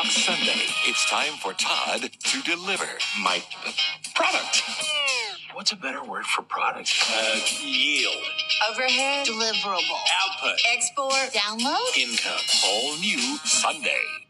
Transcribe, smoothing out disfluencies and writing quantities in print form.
Sunday, it's time for Todd to deliver my product. What's a better word for product? Yield. Overhead. Deliverable. Output. Export. Download. Income. all new Sunday.